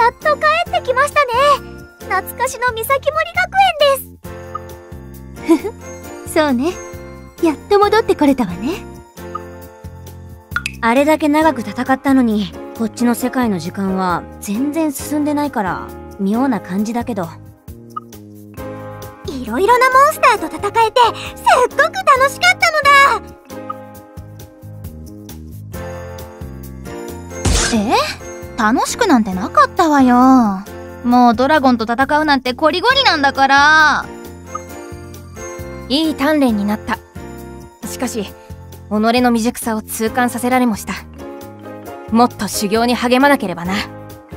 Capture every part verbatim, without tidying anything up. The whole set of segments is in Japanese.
やっと帰ってきましたね。懐かしの三崎森学園です。ふふ、そうね。やっと戻ってこれたわね。 あれだけ長く戦ったのに、こっちの世界の時間は全然進んでないから妙な感じだけど。 いろいろなモンスターと戦えてすっごく楽しかったのだ。 え？楽しくなんてなかったわよ。もうドラゴンと戦うなんてこりごりなんだから。 いい鍛錬になった。しかし己の未熟さを痛感させられもした。もっと修行に励まなければな。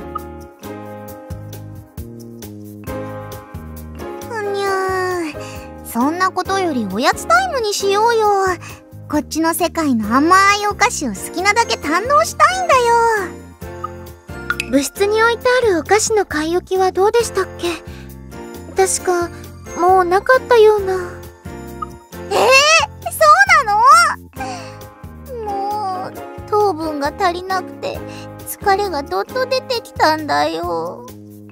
ふにゃー、そんなことよりおやつタイムにしようよ。こっちの世界の甘いお菓子を好きなだけ堪能したいんだよ。部室に置いてあるお菓子の買い置きはどうでしたっけ？確かもうなかったような。えー、そうなの？もう糖分が足りなくて疲れがどっと出てきたんだよ。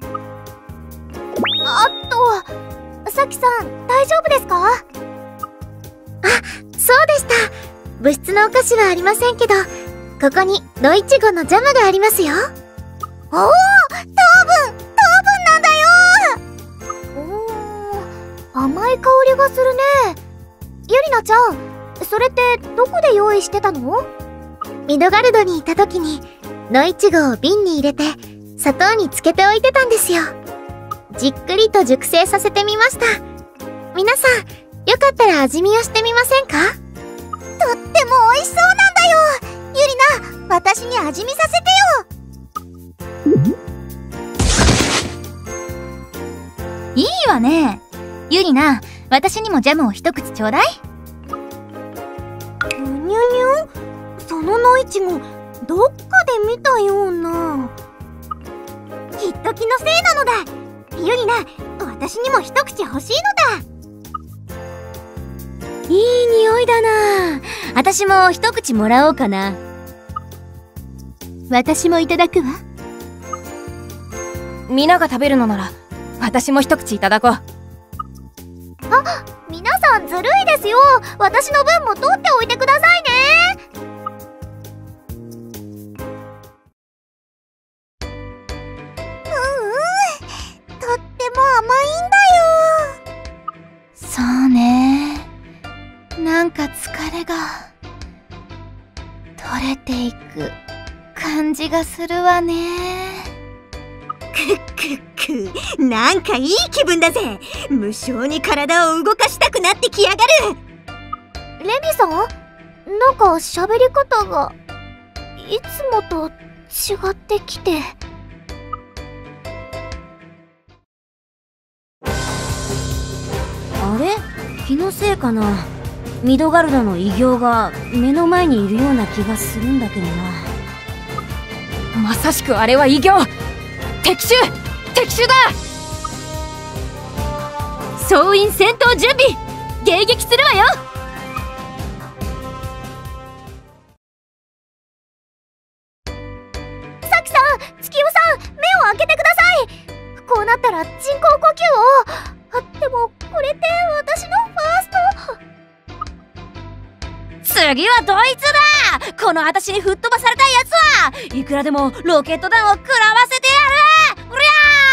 あと、さきさん大丈夫ですか？あ、そうでした。部室のお菓子はありませんけど、ここに野いちごのジャムがありますよ。おお、糖分糖分なんだよ。おー、甘い香りがするね。ゆりなちゃん、それってどこで用意してたの？ミドガルドにいた時に野いちごを瓶に入れて砂糖につけておいてたんですよ。じっくりと熟成させてみました。皆さん、よかったら味見をしてみませんか？とっても美味しそうなんだよ。ゆりな、私に味見させてよ。 いいわね。ゆりな、私にもジャムを一口ちょうだい。 にゅにゅ、その野いちごどっかで見たような。きっと気のせいなのだ。ゆりな、私にも一口欲しいのだ。 いい匂いだな。私も一口もらおうかな。 私もいただくわ。 皆が食べるのなら私も一口いただこう。あ、 皆さんずるいですよ。私の分も取っておいてくださいね。うんうん、とっても甘いんだよ。 そうね。なんか疲れが取れていく感じがするわね。 くっくっく、なんかいい気分だぜ。無性に体を動かしたくなってきやがる。レミさん、なんか喋り方がいつもと違ってきて。 あれ？気のせいかな。ミドガルドの異形が目の前にいるような気がするんだけどな。まさしくあれは異形。敵襲敵襲だ。総員戦闘準備、迎撃するわよ。 さきさん、月代さん、目を開けてください。こうなったら人工呼吸を。あ、でもこれって私のファースト。 次はドイツだ。この私に吹っ飛ばされたやつはいくらでもロケット弾を食らわせてやる。うり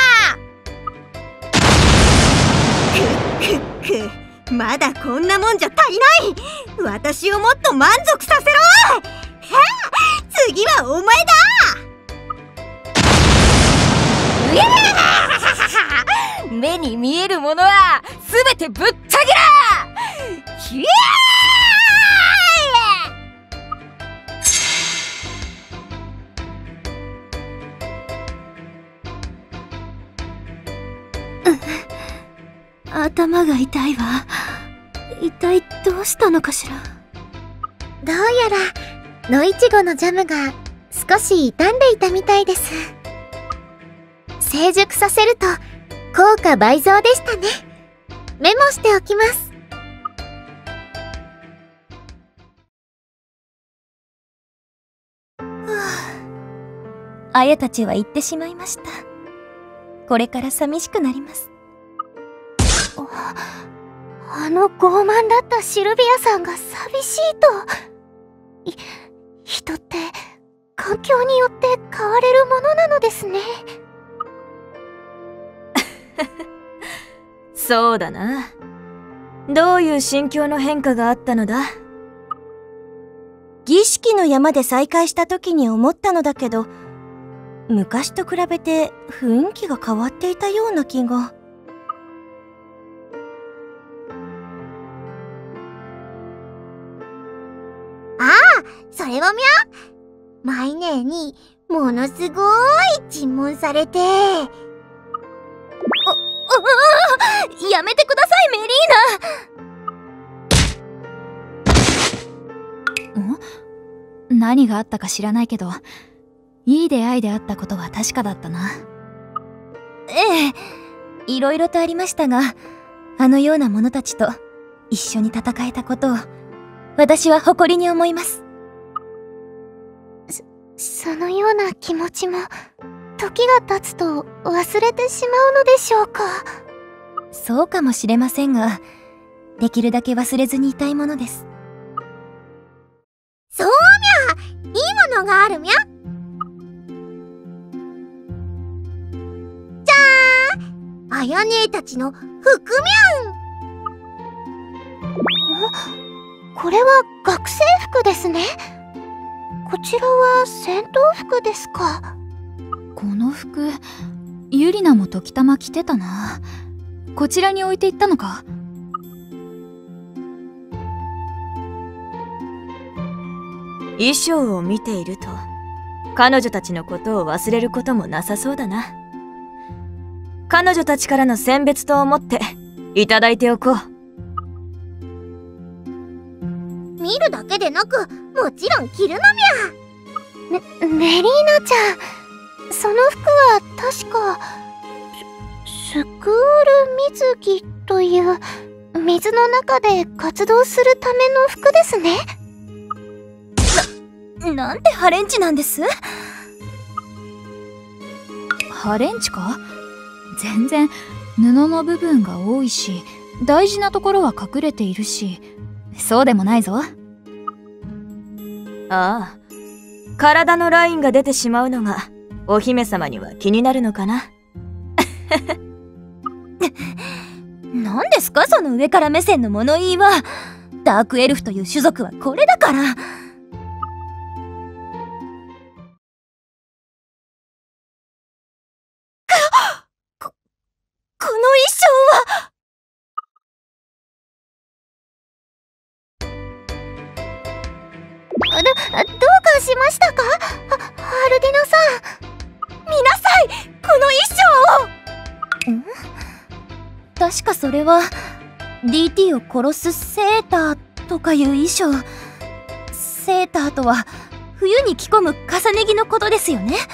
ゃー。くっくっ、まだこんなもんじゃ足りない。私をもっと満足させろ。はあ、次はお前だ。 うやー目に見えるものは全てぶった切ら。ひやー頭が痛いわ。一体どうしたのかしら。 どうやら野いちごのジャムが少し傷んでいたみたいです。成熟させると効果倍増でしたね。メモしておきます。 あやたちは行ってしまいました。 これから寂しくなります。 あの傲慢だったシルビアさんが寂しいと。い、人って環境によって変われるものなのですね。 そうだな。どういう心境の変化があったのだ？ 儀式の山で再会した時に思ったのだけど、昔と比べて雰囲気が変わっていたような気が。 ああ、それはみゃ、マイネーにものすごい尋問されて。あ、 ああ、やめてください、メリーナ。ん？何があったか知らないけど、いい出会いであったことは確かだったな。ええ、いろいろとありましたが、あのような者たちと一緒に戦えたことを私は誇りに思います。 そ、そのような気持ちも時が経つと忘れてしまうのでしょうか。 そうかもしれませんが、できるだけ忘れずにいたいものです。 そうみゃ、いいものがあるみゃ。じゃーん、あやねえたちの服みゃん。これは学生服ですね。こちらは戦闘服ですか。 この服、ユリナも時たま着てたな。こちらに置いていったのか。 衣装を見ていると、彼女たちのことを忘れることもなさそうだな。彼女たちからの選別と思っていただいておこう。 見るだけでなく、もちろん着るのみゃ。メ、メリーナちゃん、その服は確かスクール水着という水の中で活動するための服ですね。 な、なんでハレンチなんです？ハレンチか？全然布の部分が多いし、大事なところは隠れているし、そうでもないぞ。 ああ、体のラインが出てしまうのがお姫様には気になるのかな。 何ですかその上から目線の物言いは。ダークエルフという種族はこれだから。こ、この衣装は。 ど、どうかしましたか？は、ハルディナさん。 見なさい、この衣装を。ん？確かそれは ディーティー を殺すセーターとかいう衣装。セーターとは冬に着込む重ね着のことですよね。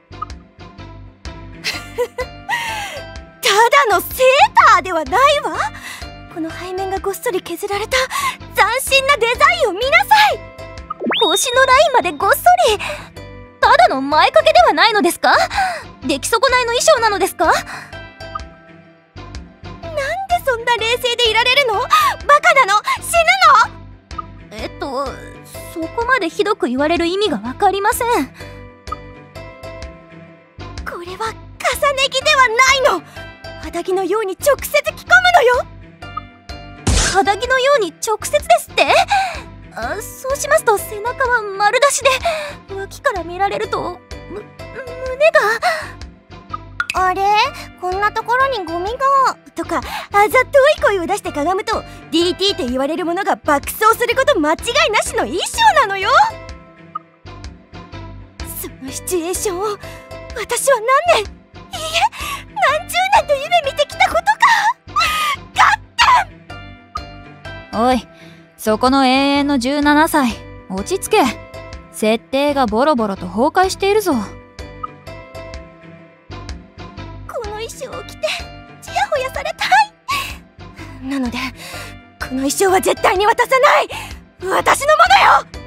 ただのセーターではないわ。この背面がごっそり削られた斬新なデザインを見なさい。腰のラインまでごっそり。ただの前掛けではないのですか？出来損ないの衣装なのですか？なんでそんな冷静でいられるの？バカなの？死ぬの？えっと、そこまでひどく言われる意味がわかりません。これは重ね着ではないの。肌着のように直接着込むのよ。肌着のように直接ですって？あ、そうしますと背中は丸出しで、脇から見られるとむ胸が。 あれ、こんなところにゴミがとかあざとい声を出してかがむと ディーティー と言われるものが爆走すること間違いなしの衣装なのよ。そのシチュエーションを私は何年、いいえ何十年と夢見てきたことか。 おい、そこの永遠のじゅうななさい、落ち着け。設定がボロボロと崩壊しているぞ。 この衣装を着てちやほやされたい。なのでこの衣装は絶対に渡さない。私のものよ。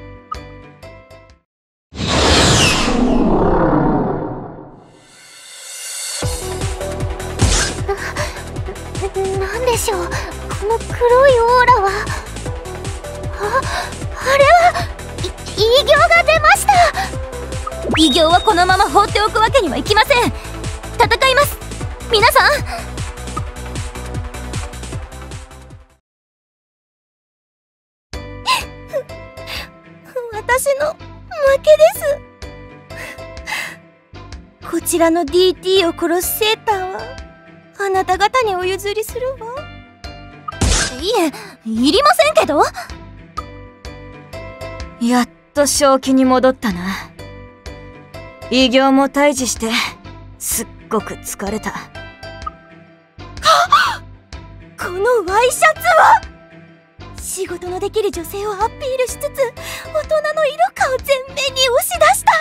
黒いオーラは、あ、あれは、い異形が出ました。 異形はこのまま放っておくわけにはいきません。戦います、皆さん。 私の負けです。こちらの ディーティー を殺すセーターはあなた方にお譲りするわ。 いえ、いりませんけど。やっと正気に戻ったな。異形も退治してすっごく疲れた。はっ、このワイシャツは仕事のできる女性をアピールしつつ、大人の色香を前面に押し出した。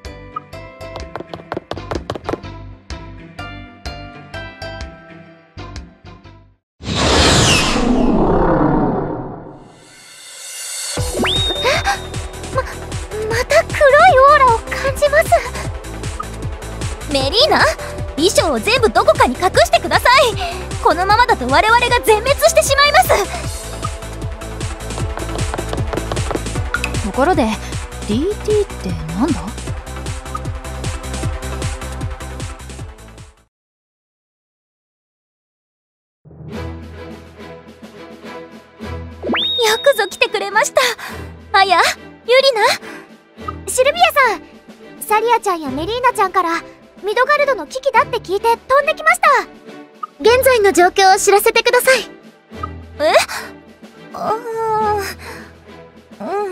ま、また黒いオーラを感じます。 メリーナ、衣装を全部どこかに隠してください。このままだと我々が全滅してしまいます。 ところで ディーティー ってなんだ？ よくぞ来てくれました。あや、ユリナ。 シルビアさん、サリアちゃんやメリーナちゃんからミドガルドの危機だって聞いて飛んできました。現在の状況を知らせてください。 え？ああ、うん。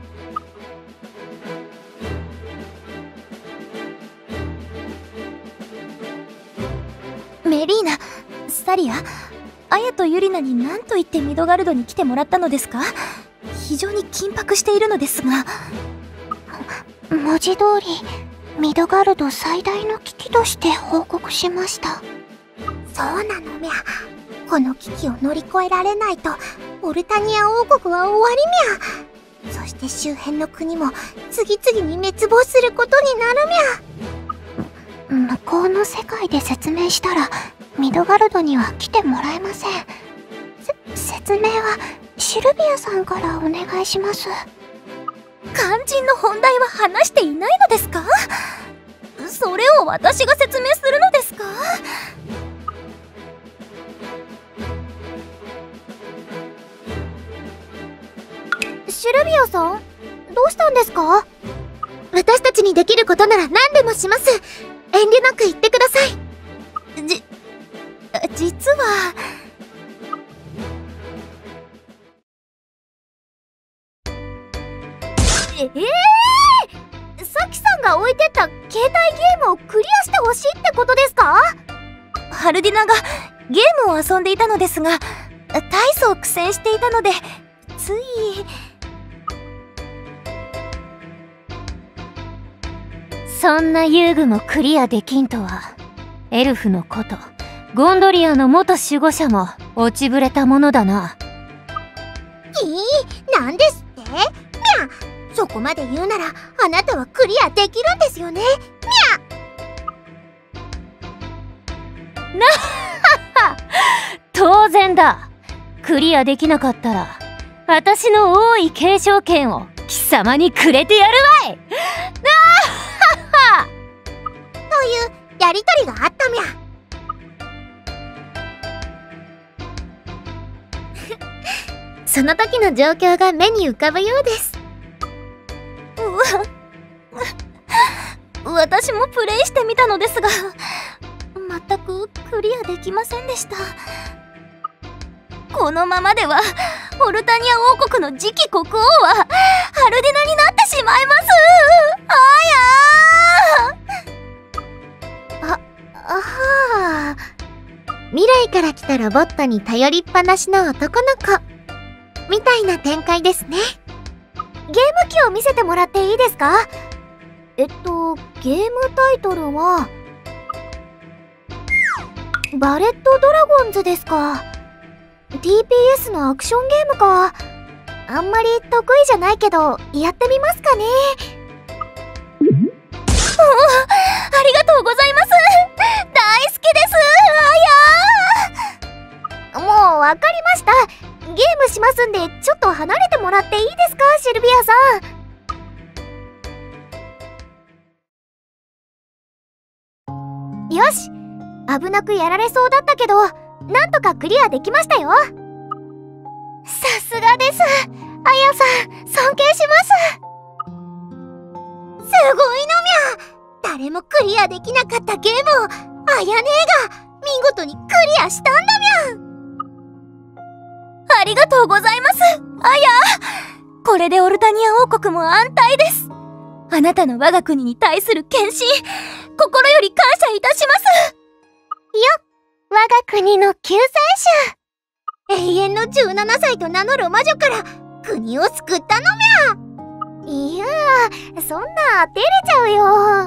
メリーナ、サリア、アヤとユリナに何と言ってミドガルドに来てもらったのですか？非常に緊迫しているのですが。 文字通り、ミドガルド最大の危機として報告しました。そうなのみゃ。この危機を乗り越えられないと、オルタニア王国は終わりみゃ。そして周辺の国も次々に滅亡することになるみゃ。向こうの世界で説明したら、ミドガルドには来てもらえません。せ、説明はシルビアさんからお願いします。 肝心の本題は話していないのですか？それを私が説明するのですか？ シルビアさん、どうしたんですか？私たちにできることなら何でもします。遠慮なく言ってください。 じ、実は。 ええー、サキさんが置いてった携帯ゲームをクリアしてほしいってことですか？ ハルディナがゲームを遊んでいたのですが、大層苦戦していたので、つい。そんな遊具もクリアできんとは、エルフのこと、ゴンドリアの元守護者も落ちぶれたものだな。 えー、なんですって？みゃ！そこまで言うなら、あなたはクリアできるんですよね？みゃ！ なっはは！当然だ。クリアできなかったら、私の王位継承権を貴様にくれてやるわい！なっはは！ というやりとりがあったみゃ。その時の状況が目に浮かぶようです。 うわ、私もプレイしてみたのですが、全くクリアできませんでした。このままではオルタニア王国の次期国王はハルディナになってしまいます。 あやー。あ、あはー。未来から来たロボットに頼りっぱなしの男の子みたいな展開ですね。ゲーム機を見せてもらっていいですか？えっと、ゲームタイトルはバレットドラゴンズですか。 ティーピーエス のアクションゲームか。あんまり得意じゃないけどやってみますかね。 おお、ありがとうございます。大好きです。 あやー。もうわかりまました。ゲームしますんで、ちょっと離れてもらっていいですか、シルビアさん。よし、危なくやられそうだったけど、なんとかクリアできましたよ。さすがです。あやさん、尊敬します。すごいのみゃ。誰もクリアできなかったゲームをあやねえが見事にクリアしたんだみゃん。 ありがとうございます、あや。これでオルタニア王国も安泰です。あなたの我が国に対する献身、心より感謝いたします。 よっ、我が国の救世主。 永遠のじゅうななさいと名乗る魔女から国を救ったのみゃ。いやー、そんな照れちゃうよ。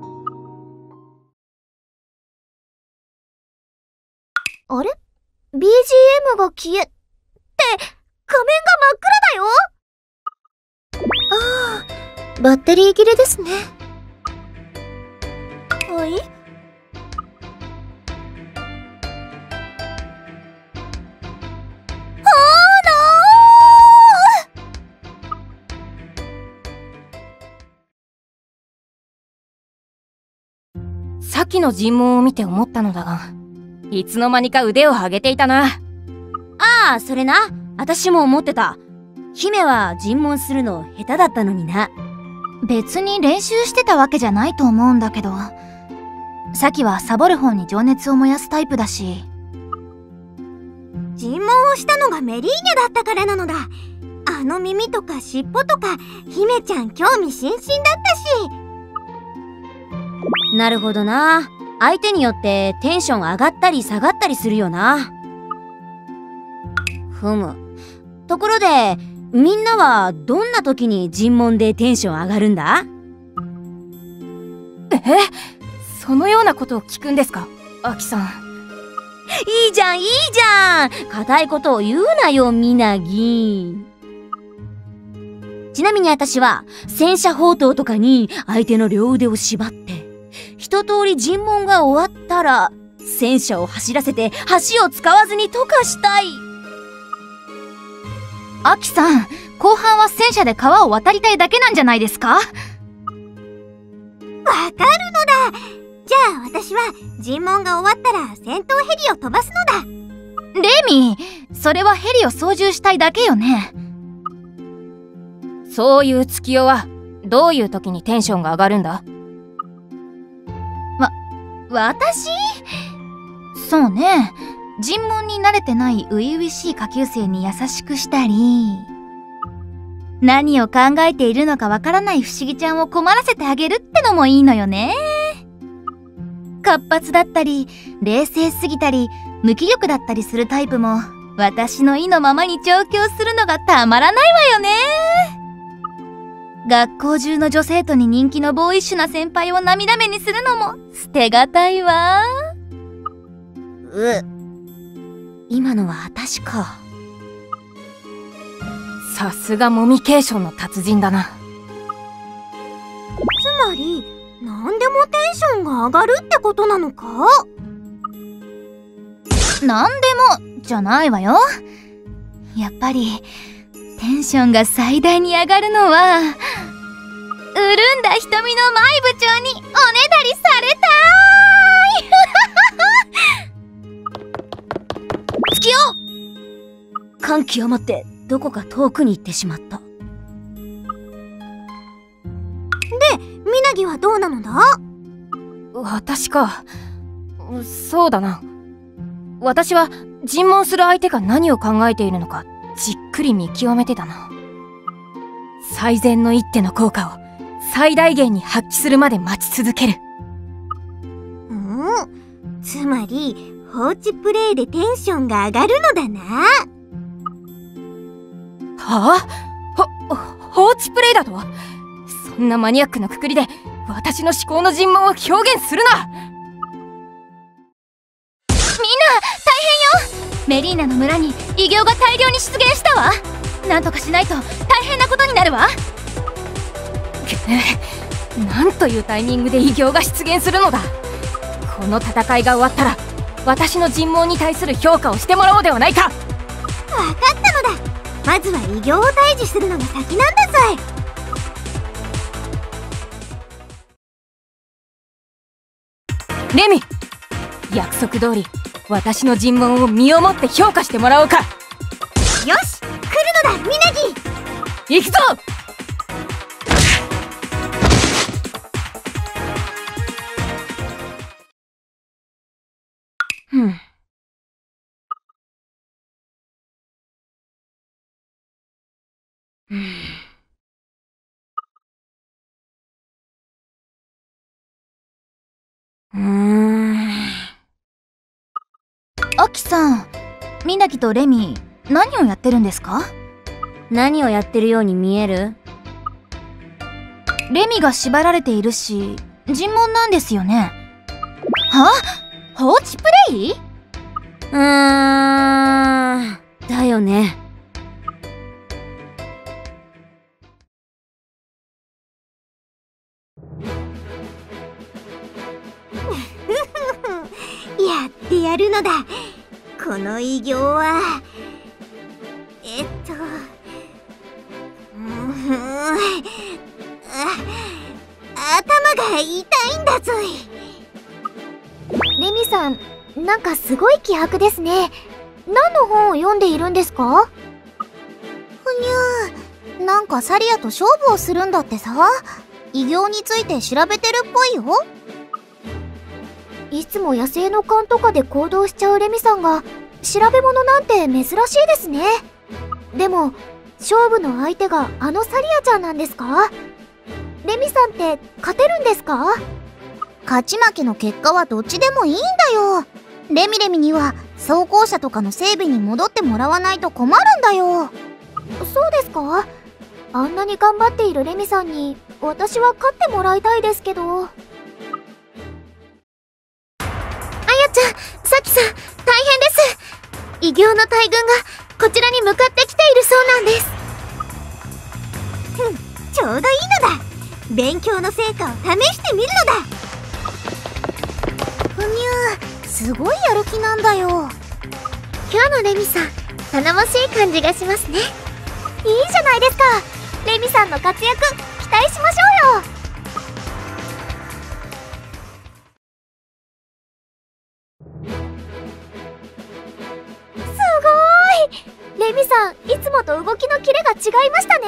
あれ ?ビージーエム が消え、って画面が真っ暗だよ。ああ、バッテリー切れですね。 はい？ さっきの尋問を見て思ったのだが、いつの間にか腕を上げていたな。 ああ、それな。私も思ってた。姫は尋問するの下手だったのにな。別に練習してたわけじゃないと思うんだけど、サキはサボる方に情熱を燃やすタイプだし。 尋問をしたのがメリーニャだったからなのだ。あの耳とか尻尾とか姫ちゃん興味津々だったし。 なるほどな。相手によってテンション上がったり下がったりするよな。ふむ。ところで、みんなはどんな時に尋問でテンション上がるんだ？ え？そのようなことを聞くんですか、アキさん。 いいじゃんいいじゃん。固いことを言うなよ、みなぎ。ちなみに私は戦車砲塔とかに相手の両腕を縛って一通り尋問が終わったら戦車を走らせて橋を使わずに溶かしたい。アキさん、後半は戦車で川を渡りたいだけなんじゃないですか？わかるのだ。じゃあ私は尋問が終わったら戦闘ヘリを飛ばすのだ。 レミ、それはヘリを操縦したいだけよね。 そういう月夜はどういう時にテンションが上がるんだ？ わ、私？そうね。尋問に慣れてない初々しい下級生に優しくしたり、何を考えているのかわからない不思議ちゃんを困らせてあげるってのもいいのよね。活発だったり、冷静すぎたり、無気力だったりするタイプも、私の意のままに調教するのがたまらないわよね。学校中の女生徒に人気のボーイッシュな先輩を涙目にするのも捨てがたいわ。う、今のは私か。 さすがモミケーションの達人だな。 つまり何でもテンションが上がるってことなのか？ 何でもじゃないわよ。やっぱりテンションが最大に上がるのは、潤んだ瞳の舞部長におねだりされたーい月夜！感極まってどこか遠くに行ってしまった。 で、みなぎはどうなのだ？ 私か。そうだな。私は尋問する相手が何を考えているのかじっくり見極めてたな。最善の一手の効果を最大限に発揮するまで待ち続ける。 うん、つまり放置プレイでテンションが上がるのだな。 はあ？ほ、放置プレイだと？そんなマニアックなくくりで私の思考の尋問を表現するな。 みんな大変よ。メリーナの村に異形が大量に出現したわ。なんとかしないと大変なことになるわ。 なんというタイミングで異形が出現するのだ。この戦いが終わったら私の尋問に対する評価をしてもらおうではないか。 わかったのだ。まずは異形を退治するのが先なんだぞい。 レミ、約束通り私の尋問を身をもって評価してもらおうか。 よし、来るのだ、みなぎ。 行くぞ。ふん。うーん。 アキさん、みなぎとレミ、何をやってるんですか？ 何をやってるように見える？ レミが縛られているし、尋問なんですよね。は？放置プレイ？ うーん。だよね。 やってやるのだ。この異形はえっとうーんあ頭が痛いんだぞい。レミさん、なんかすごい気迫ですね。何の本を読んでいるんですか？ふにゅー、なんかサリアと勝負をするんだってさ。異形について調べてるっぽいよ。いつも野生の勘とかで行動しちゃうレミさんが調べ物なんて珍しいですね。でも勝負の相手があのサリアちゃんなんですか？レミさんって勝てるんですか？勝ち負けの結果はどっちでもいいんだよ。レミレミには装甲車とかの整備に戻ってもらわないと困るんだよ。そうですか？あんなに頑張っているレミさんに私は勝ってもらいたいですけど。あやちゃん、さきさん、大変です。異形の大群がこちらに向かってきているそうなんです。ふん、ちょうどいいのだ。勉強の成果を試してみるのだ。ふにゅー、すごいやる気なんだよ。今日のレミさん、頼もしい感じがしますね。いいじゃないですか。レミさんの活躍期待しましょうよ。すごーい。レミさん、いつもと動きのキレが違いましたね。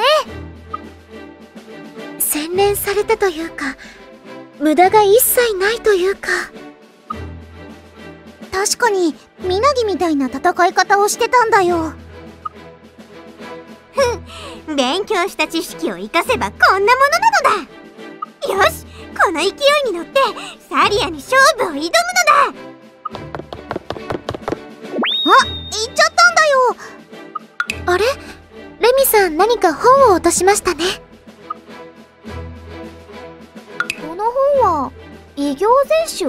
洗練されたというか、無駄が一切ないというか。確かにみなぎみたいな戦い方をしてたんだよ。ふん、勉強した知識を生かせばこんなものなのだ。よし、この勢いに乗ってサリアに勝負を挑むのだ。あ、行っちゃったんだよ。あれ、レミさん、何か本を落としましたね。この本は異形全集？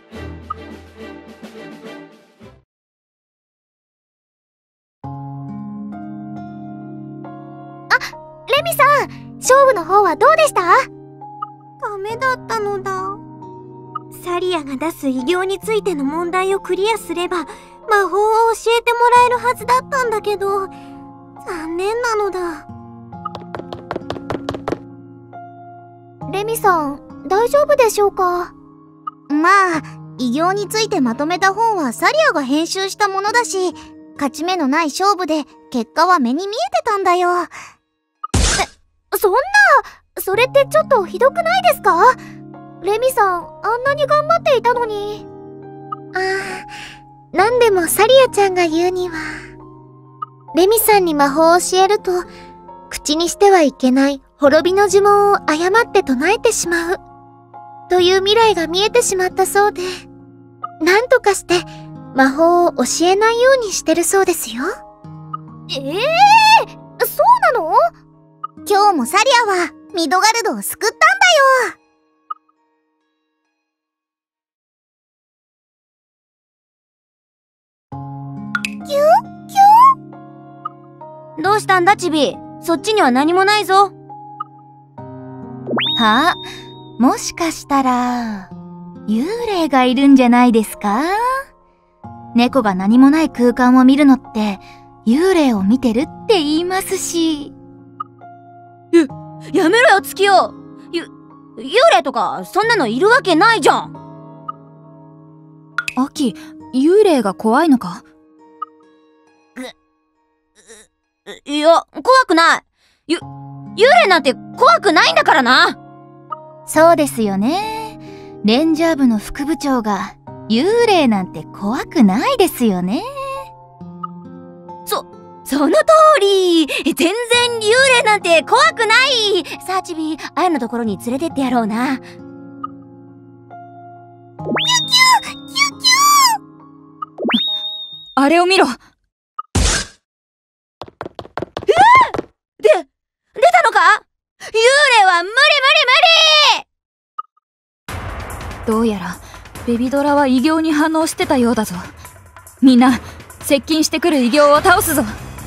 レミさん、勝負の方はどうでした？ダメだったのだ。サリアが出す異形についての問題をクリアすれば魔法を教えてもらえるはずだったんだけど、残念なのだ。レミさん、大丈夫でしょうか？まあ、異形についてまとめた本はサリアが編集したものだし、勝ち目のない勝負で結果は目に見えてたんだよ。そんな、それってちょっとひどくないですか？レミさん、あんなに頑張っていたのに。ああ、なんでもサリアちゃんが言うには、レミさんに魔法を教えると、口にしてはいけない滅びの呪文を誤って唱えてしまう、という未来が見えてしまったそうで、なんとかして魔法を教えないようにしてるそうですよ。ええー、そうなの？今日もサリアはミドガルドを救ったんだよ。キュンキュン。 どうしたんだチビ？そっちには何もないぞ。 は？もしかしたら幽霊がいるんじゃないですか？猫が何もない空間を見るのって幽霊を見てるって言いますし。 や、やめろよ月夜。ゆ、幽霊とかそんなのいるわけないじゃん。 アキ、幽霊が怖いのか？ いや、怖くない。ゆ、幽霊なんて怖くないんだからな。 そうですよね。レンジャー部の副部長が幽霊なんて怖くないですよね。 そ、その通り。全然幽霊なんて怖くない。さあチビ、あやのところに連れてってやろうな。キュキュキュキュキュあれを見ろ。 で、出たのか？幽霊は無理無理無理！ どうやらベビドラは異形に反応してたようだぞ。みんな接近してくる異形を倒すぞ。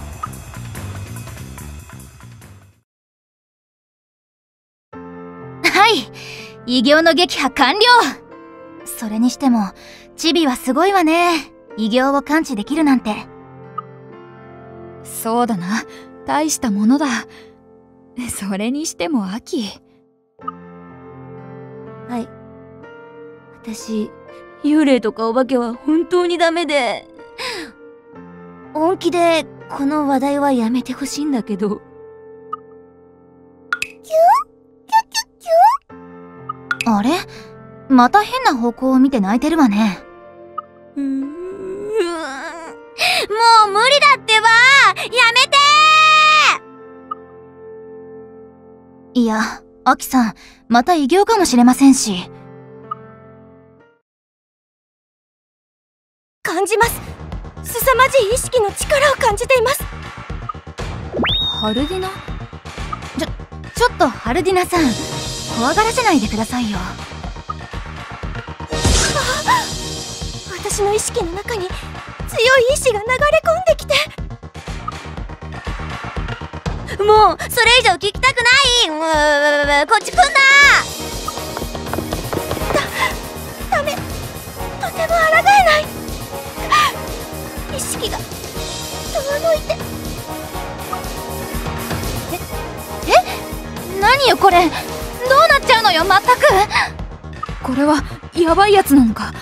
はい、異形の撃破完了。それにしてもチビはすごいわね。異形を感知できるなんて。そうだな、大したものだ。それにしてもアキ。 はい。私、幽霊とかお化けは本当にダメで、本気でこの話題はやめてほしいんだけど。キュキュキュキュ。 あれ？また変な方向を見て泣いてるわね。 うーん。もう無理だってば！やめてー！いや、アキさん、また異形かもしれませんし。 感じます。凄まじい意識の力を感じています。 ハルディナ？ちょ、ちょっとハルディナさん、怖がらせないでくださいよ。 私の意識の中に強い意志が流れ込んできて。 もうそれ以上聞きたくない。うー、こっち来んな。 だ、ダメ。とても抗えない。意識が遠のいて。 え、え？何よこれ。どうなっちゃうのよ、まったく。これはヤバいやつなのか。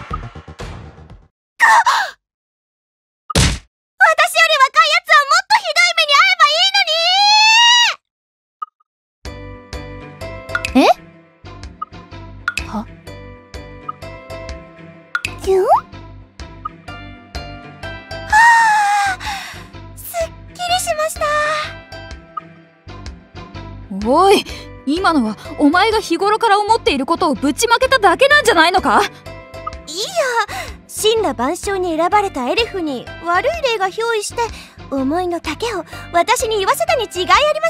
おい、今のはお前が日頃から思っていることをぶちまけただけなんじゃないのか？ いや、神羅万象に選ばれたエルフに悪い霊が憑依して思いの丈を私に言わせたに違いありま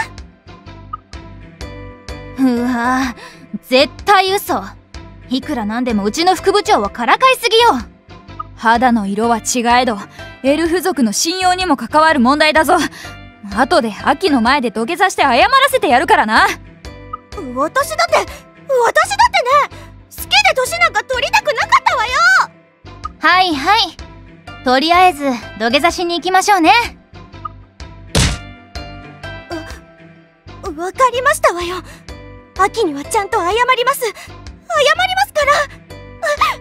せんわ。 うわぁ、絶対嘘。いくらなんでもうちの副部長はからかいすぎよ。肌の色は違えどエルフ族の信用にも関わる問題だぞ。後でアキの前で土下座して謝らせてやるからな。 私だって、私だってね、好きで年なんか取りたくなかったわよ。 はいはい、とりあえず土下座しに行きましょうね。 わ、わかりましたわよ。アキにはちゃんと謝ります。謝りますから。